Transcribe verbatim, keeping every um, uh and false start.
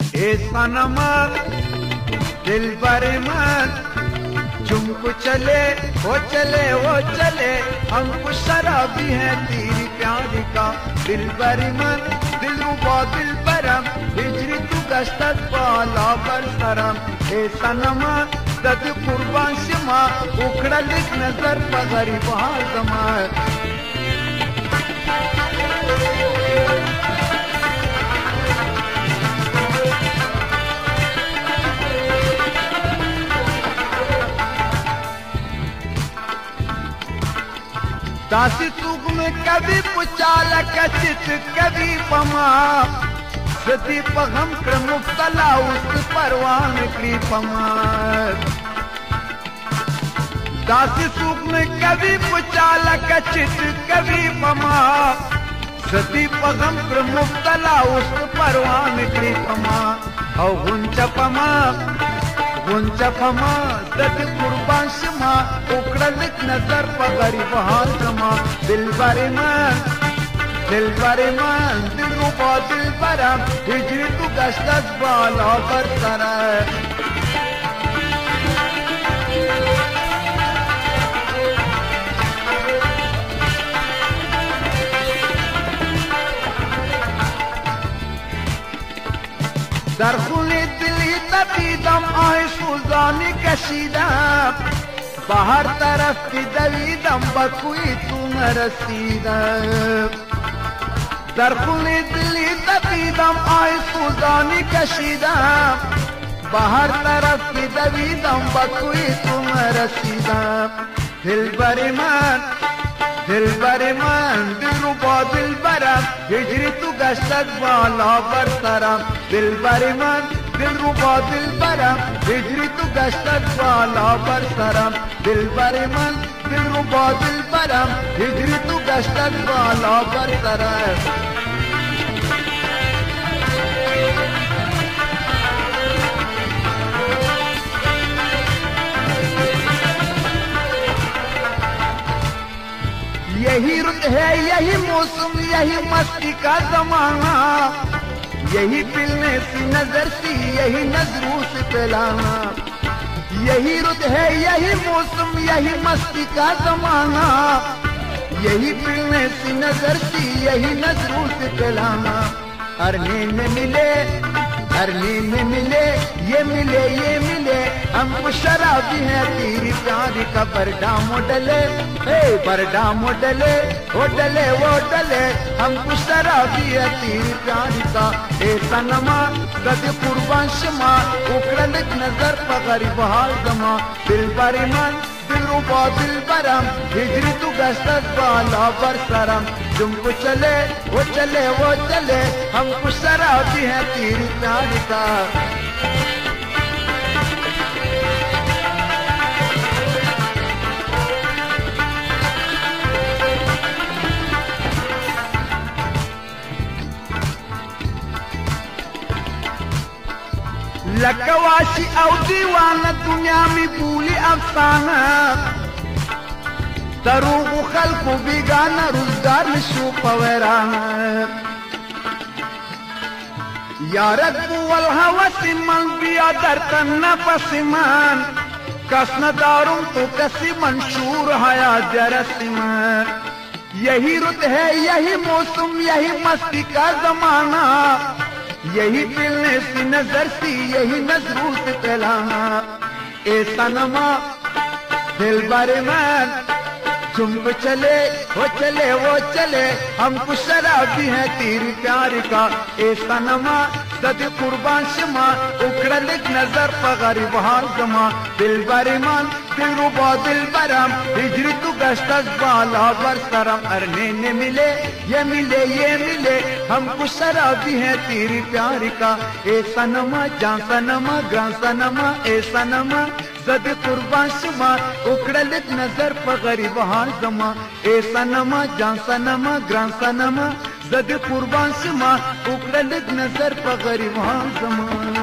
ए सनमा दिल भरे मन झुमको चले वो चले वो चले हमको शराबी है तेरी प्यारी का दिल भरे मन दिल रुबा दिल भरम हिजरी तू गश्तत बाला पर सरम ए सनमा दद कुर्बान शमा उखड़ा लिख नजर पगरी बहार जमा दासी तुग में कभी पुचाल कचित कभी पमा सती पगम कर मुफ्तला उस परवान की पमा दासी सुख में कभी पुचाल कचित कभी पमा सती पगम कर मुफ्तला उस परवान की पमा औ गुंच पमा गुंच पमा दद कुर्बान शमा उकड़लिक नजर पगरी बहाल जमा दिल भरे मन दिल भरे मन दिल रुबा दिल भरम हिजरी तू गश्तत बाला पर सरा दरखुले दिली तबीदम आए सुजानी कशीदम बाहर तरफ की दवीदम बकुई तुम रसीदम दरखुले दिली तबीदम आए सुजानी कशीदम बाहर तरफ की दवीदम बकुई तुम रसीदम दिल भरे मन दिल भरे मन दिल रुबा दिल भरम हिजरी तू गश्तत बाला पर सरम दिल भरे मन दिल रुबा दिल भरम हिजरी तू गश्तत बाला पर सरम दिल भरे मन दिल रुबा दिल भरम हिजरी तू गश्तत बाला पर सरम यही रुत है यही मौसम यही मस्ती का जमाना यही पिलने सी नजर सी यही नजरों से पिलाना यही रुत है यही मौसम यही मस्ती का जमाना यही पिलने सी नजर सी यही नजरों से पिलाना अरने में मिले अरने में मिले ये मिले ये मिले हमको शराबी है तेरी प्यारी का बरडा मोडले हे बरडा मोडले वो डले वो डले हमको शराबी है तेरी प्यारी का ए सनमा गद कुर्बान शमा उकड़लिक नजर पगरी बहाल जमा दिल भरे मन दिल रुबा दिल भरम हिजरी तू गश्तत बाला पर सरम तुमको चले वो चले वो चले हमको शराबी है तेरी प्यारी का लकवाशी औ दीवाना दुनिया में भूली अफसाना तरूग खल्कु बिगाना रोजगार शो पवराना यारक बुवल हवा सिमन बिया दरतन नफसिमान कसन दारुम तो कसी मंशूर हया जरसिमान यही रुत है यही मौसम यही मस्ती का जमाना यही पिलने सी नजर सी यही नजरों से पिलाना ए सनमा दिल भरे मन तुमको चले वो चले वो चले हमको शराबी है तेरी प्यारी का ए सनमा दद कुर्बान शमा उकड़लिक नजर पगरी बहार जमा दिल भरे मन दिल रुबा दिल भरम हिजरी तू गश्तत बाला पर सरम अरने ने मिले ये मिले ये मिले हमको शराबी है तेरी प्यारी का ए सनमा जान सनमा ग्रां सनमा ए सनमा दद कुर्बान शमा उकड़लिक नजर पगरी बहार जमा ए सनमा जान सनमा ग्रां सनमा दद कुर्बान शमा उकड़लिक नजर पगरी बहार जमा